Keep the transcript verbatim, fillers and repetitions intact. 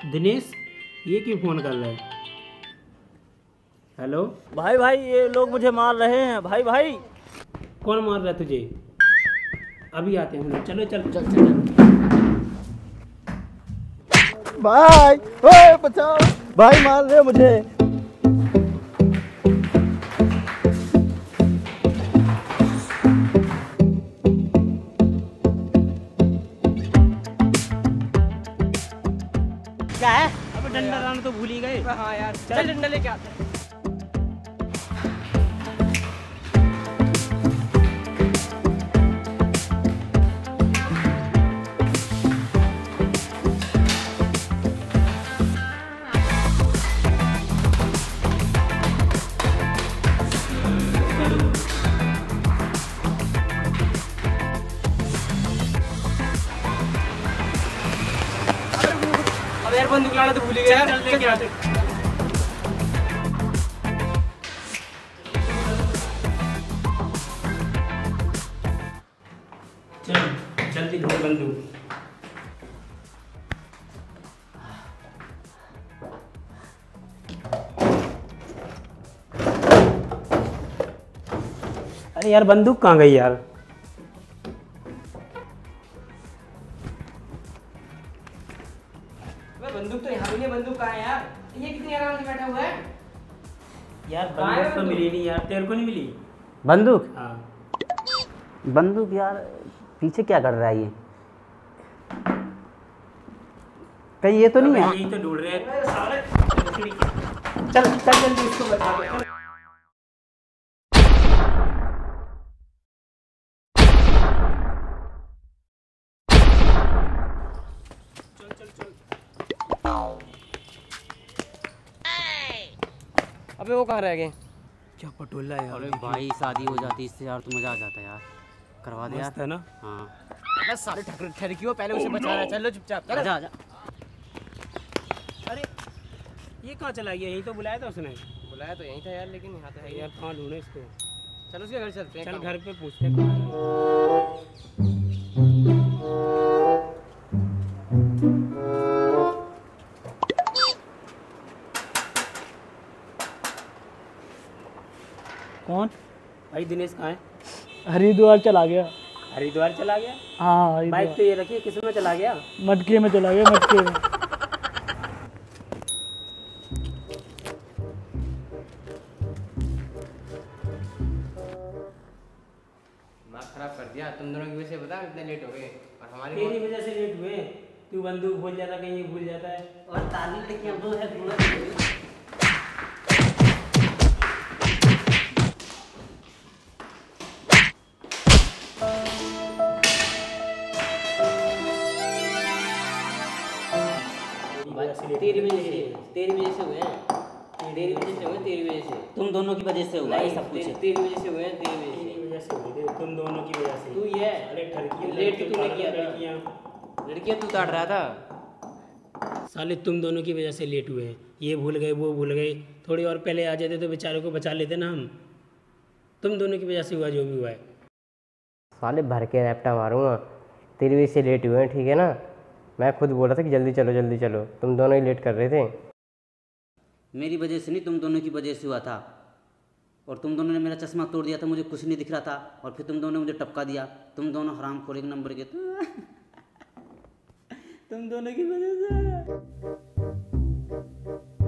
दिनेश, ये क्यों फोन कर रहा है? हेलो भाई भाई ये लोग मुझे मार रहे हैं भाई भाई। कौन मार रहा है तुझे? अभी आते हैं हम लोग। चलो चल चल चल भाई ओए बचाओ, भाई मार रहे हैं मुझे। क्या है? अब डंडा लाना तो भूल ही गए। हाँ यार चल डंडा लेके आते हैं। अब यार बंदूक लाना तो भूल ही गए। चल लेके आते। चल जल्दी ढूंढ बंदूक। अरे यार बंदूक कहाँ गई यार? बंदूक तो यहाँ भी नहीं। बंदूक कहाँ है यार? ये कितनी आराम से बैठा हुआ है यार बंदूक तो मिली नहीं यार। तेरे को नहीं मिली बंदूक? हाँ। बंदूक यार पीछे क्या कर रहा है ये? कहीं ये तो नहीं है? यही तो ढूंढ रहे हैं सारे। चल चल जल्दी इसको बचा दे। अबे वो कहाँ रह गए? क्या पटोला यार। अरे भाई शादी हो जाती इससे यार तो मजा आ जाता यार। करवा दे यार। मस्त है ना? हाँ बस सारे ठर ठरकियों पहले उसे बचाना। चलो चुपचाप चलो। आजा आजा। अरे ये कहाँ चला गया? यही तो बुलाया था उसने। बुलाया तो यहीं था यार, लेकिन यहाँ तो है ही यार नहीं। कहाँ ढूंढे इसको? चल उसके घर चलते हैं। चल काम। घर पे पूछते हैं कहाँ है। कौन? भाई दिनेश कहाँ है? हरिद्वार चला गया। हरिद्वार चला गया? हाँ बाइक हरिद्वार तो ये रखी, किस में चला गया? मटके में चला गया, मटके में। दिमाग खराब कर दिया तुम दोनों की वजह से। बता इतने लेट हो गए और हमारी तेरी वजह से लेट हुए। तू बंदूक भूल जाता, कहीं भूल जाता है। और ताली लड़कियां दो है। तेरी वजह से तेरी वजह से हुए हैं। तेरी वजह से हुए तेरी वजह से। तुम दोनों की वजह से हुआ है सब कुछ। तेरी वजह से हुए हैं तेरी वजह तेरी से। वजह से हुई थी, तुम दोनों की वजह से। तू ये अरे ठरकी लेट तो तूने किया था। लड़कियां। लड़कियां तू काट रहा था। साले तुम दोनों की वजह से लेट हुए हैं। ये भूल गए वो भूल गए। थोड़ी और पहले आ जाते तो बेचारों को बचा लेते ना हम। तुम दोनों की वजह से हुआ जो भी हुआ है। साले भर के रैप्टा मारूंगा। तेरी वजह से लेट हुए हैं, ठीक है ना? मैं खुद बोल रहा था कि जल्दी चलो जल्दी चलो, तुम दोनों ही लेट कर रहे थे। मेरी वजह से नहीं, तुम दोनों की वजह से हुआ था। और तुम दोनों ने मेरा चश्मा तोड़ दिया था, मुझे कुछ नहीं दिख रहा था। और फिर तुम दोनों ने मुझे टपका दिया। तुम दोनों हरामखोर एक नंबर के। तुम दोनों की वजह से।